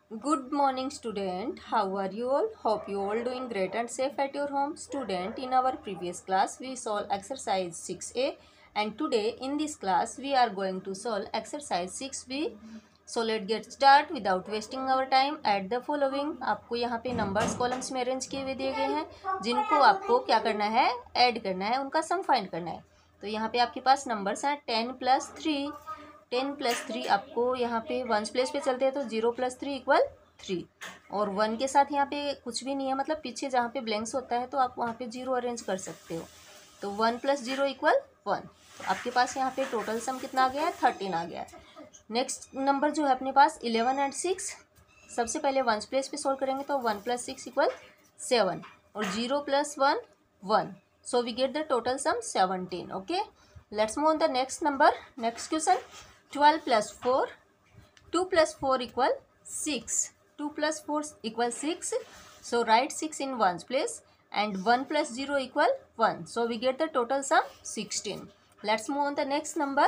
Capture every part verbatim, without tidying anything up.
Good morning, student. How are you all? Hope you all doing great and safe at your home. Student, in our previous class we solved exercise six A and today in this class we are going to solve exercise six B. So let's get start without wasting our time. Add the following. आपको यहाँ पे numbers columns में arrange किए हुए दिए गए हैं जिनको आपको क्या करना है, ऐड करना है, उनका सम फाइंड करना है। तो यहाँ पे आपके पास नंबर्स हैं ten plus three. Ten plus three आपको यहाँ पे वंस प्लेस पे चलते हैं तो zero plus three equal three और वन के साथ यहाँ पे कुछ भी नहीं है, मतलब पीछे जहाँ पे ब्लैंक्स होता है तो आप वहाँ पे जीरो अरेंज कर सकते हो। तो one plus zero equal one. तो आपके पास यहाँ पे टोटल सम कितना आ गया है, थर्टीन आ गया है। नेक्स्ट नंबर जो है अपने पास इलेवन एंड सिक्स। सबसे पहले वंस प्लेस पे सोल्व करेंगे तो one plus six equal seven और zero plus one one. So we get the total sum seventeen. Okay, let's move on the next number. Next question twelve plus four. Two plus four equal six. Two plus four equal six. So write six in ones place and one plus zero equal one. So we get the total sum sixteen. Let's move on the next number.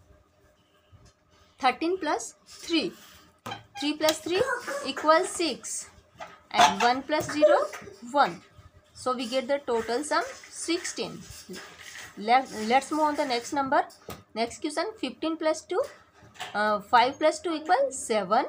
thirteen plus three. three plus three equals six and one plus zero one. So we get the total sum sixteen. Let, let's move on the next number. Next question fifteen plus two. Uh, five plus two equals seven.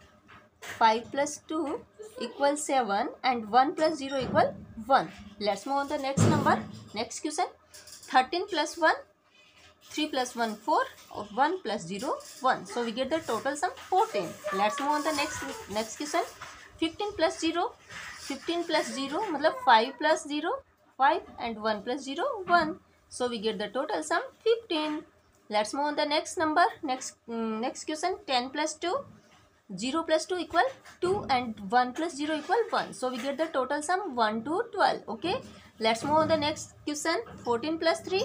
five plus two equals seven and one plus zero equal one. Let's move on the next number. Next question thirteen plus one. three plus one four or one plus zero one. So we get the total sum fourteen. Let's move on the next next question fifteen plus zero. fifteen plus zero मतलब five plus zero five and one plus zero one. So we get the total sum fifteen. Let's move on the next number. Next um, next question ten plus two. zero plus two equal two and one plus zero equal one. So we get the total sum one to twelve. Okay, let's move on the next question fourteen plus three.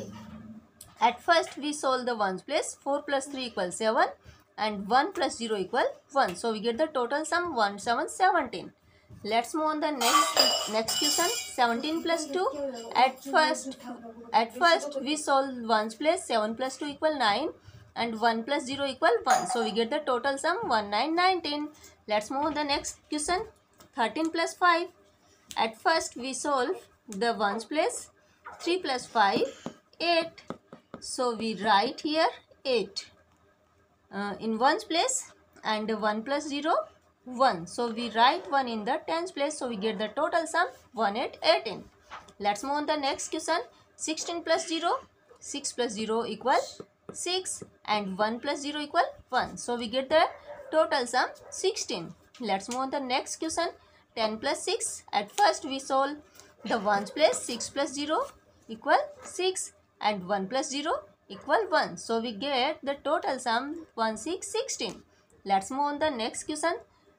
At first we solve the ones place. four plus three equals seven and one plus zero equal one. So we get the total sum one seven seventeen. Let's move on the next next question seventeen plus two. At first at first we solve ones place. seven plus two equal nine and one plus zero equal one. So we get the total sum one nine nineteen. Let's move on the next question thirteen plus five. At first we solve the ones place. three plus five eight. So we write here eight uh, in ones place and one plus zero one. So we write one in the tens place. So we get the total sum one eight eighteen. Let's move on the next question sixteen plus zero. six plus zero equal six and one plus zero equal one. So we get the total sum sixteen. Let's move on the next question ten plus six. At first we solve the ones place. six plus zero equal six and one plus zero equal one. So we get the total sum one six sixteen. Let's move on the next question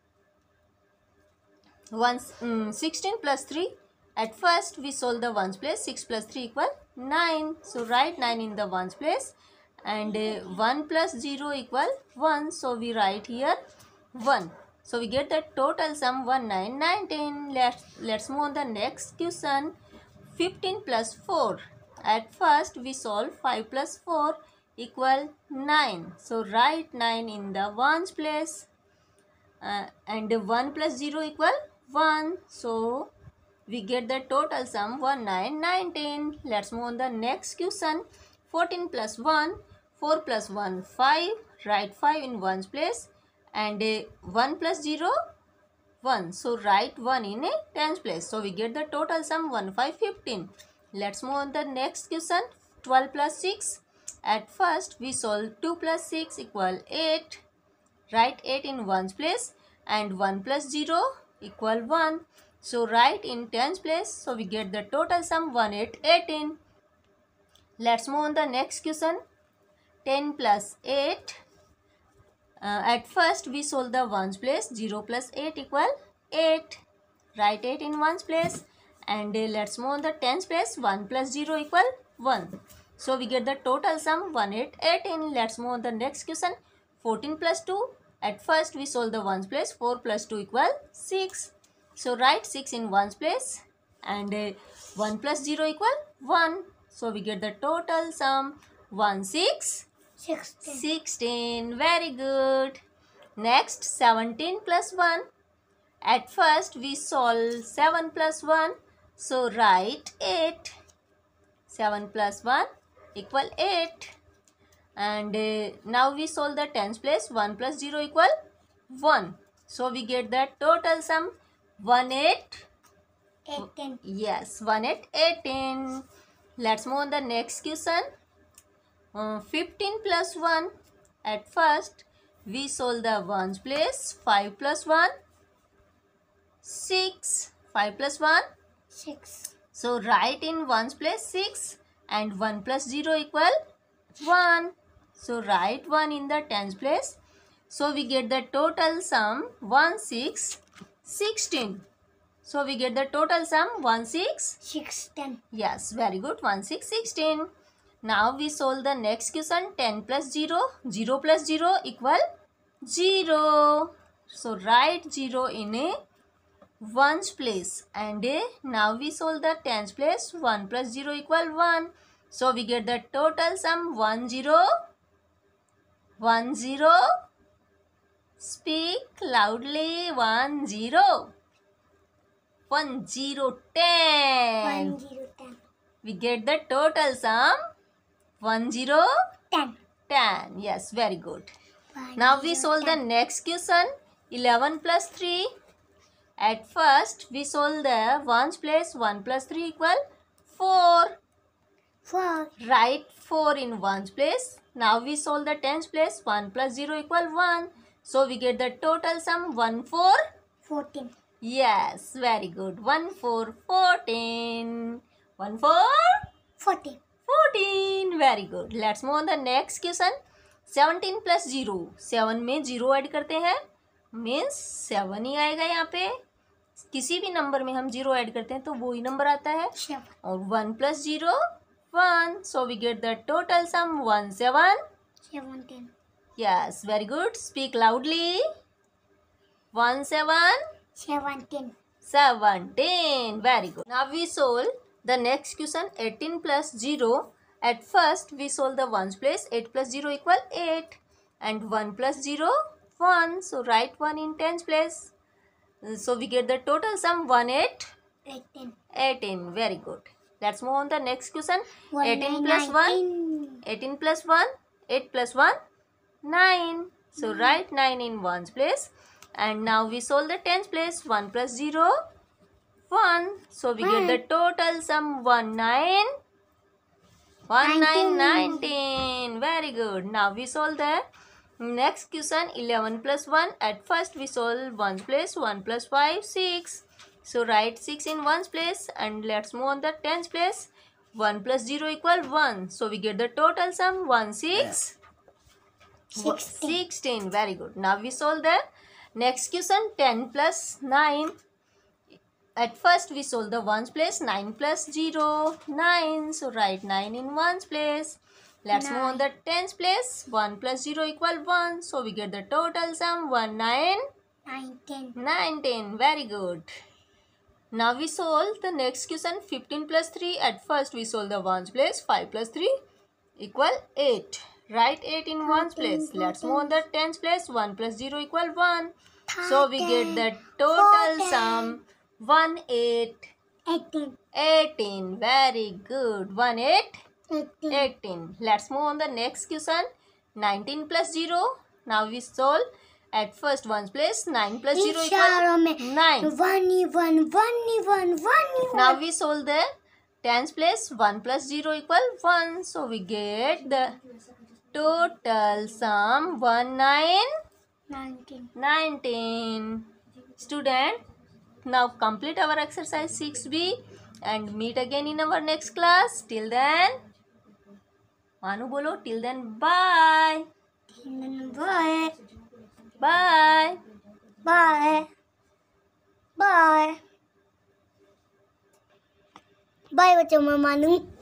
one um, sixteen plus three. At first we solve the ones place. six plus three equal nine. So write nine in the ones place and uh, one plus zero equal one. So we write here one. So we get the total sum one nine nineteen. Let's, let's move on the next question fifteen plus four. At first we solve five plus four equal nine. So write nine in the ones place uh, and one plus zero equal one. So we get the total sum one nine nineteen. Let's move on the next question fourteen plus one. four plus one five. Write five in ones place and uh, one plus zero one. So write one in a tens place. So we get the total sum one five fifteen. Let's move on the next question twelve plus six. At first we solve two plus six equal eight. Write eight in ones place and one plus zero equal one. So write in tens place. So we get the total sum one eight eighteen. Let's move on the next question ten plus eight. Uh, at first we solve the ones place. zero plus eight equal eight. Write eight in ones place and uh, let's move on the tens place. one plus zero equal one. So we get the total sum one eight eighteen. Let's move on the next question fourteen plus two. At first we solve the ones place. four plus two equal six. So write six in ones place and uh, one plus zero equal one. So we get the total sum one six sixteen. sixteen. Very good. Next seventeen plus one. At first we solve seven plus one. So write eight. seven plus one equal eight. And uh, now we solve the tens place. one plus zero equal one. So we get the total sum one eight. eighteen. Yes, one eight eighteen. Let's move on the next question. Uh, fifteen plus one. At first we solve the ones place. five plus one. six. five plus one. six. So write in ones place six and one plus zero equal one. So write one in the tens place. So we get the total sum one six sixteen. So we get the total sum one six sixteen. Yes, very good. one six sixteen. Now we solve the next question. ten plus zero. zero plus zero equal zero. So write zero in a ones place. And uh, now we solve the tens place. one plus zero equal one. So we get the total sum one zero. one zero. Speak loudly. one zero. one zero ten. one zero ten. We get the total sum one zero ten. ten. Yes, very good. One Now we zero solve the ten. next question. eleven plus three. At first we solve the ones place. one plus three equal four. four. Write four in ones place. Now we solve the tens place. one plus zero equal one. So we get the total sum one four. fourteen. Yes, very good. one four fourteen. one four fourteen. fourteen. Very good. Let's move on the next question. seventeen plus zero. seven में zero add करते हैं. Means seven ही आएगा यहाँ पे. किसी भी number में हम zero ऐड करते हैं तो वो ही नंबर आता है. seven. और one plus zero one. So we get the total sum one seven. seventeen. Yes, very good. Speak loudly. one seven. seventeen. seventeen. Very good. Now we solve the next question. eighteen plus zero. At first we solve the ones place. eight plus zero equal eight. And one plus zero one. So write one in tens place. So we get the total sum one eight. eighteen. eighteen. Very good. Let's move on the next question. One eighteen nine plus one. nineteen. eighteen plus one. eight plus one. nine. So write nine in ones place. And now we solve the tens place. one plus zero one. So we get the total sum one nine. one nine nineteen. Very good. Now we solve the next question. eleven plus one. At first we solve ones place. one plus five six. So write six in ones place. And let's move on the tens place. one plus zero equal one. So we get the total sum one six sixteen. Very good. Now we solve the next question. ten plus nine. At first we solve the ones place. nine plus zero nine. So write nine in ones place. Let's move on the tens place. one plus zero equal one. So we get the total sum one nine nineteen. nineteen. Very good. Now we solve the next question. fifteen plus three. At first we solve the ones place. five plus three equal eight. Write eight in ones place. Let's move on the tens place. one plus zero equal one. So we get the total sum one eight eighteen. eighteen. Very good. one eight eighteen. eighteen. Let's move on the next question. nineteen plus zero. Now we solve. At first ones place. nine plus zero equal nine. One even, one even, one even. Now we solve the tens place. one plus zero equal one. So we get the total sum one nine nineteen. nineteen. Student, now complete our exercise six B and meet again in our next class. Till then, Manu bolo, till then, bye. Bye. Bye. Bye. Bye. Bye बच्चों, मैं मानूं.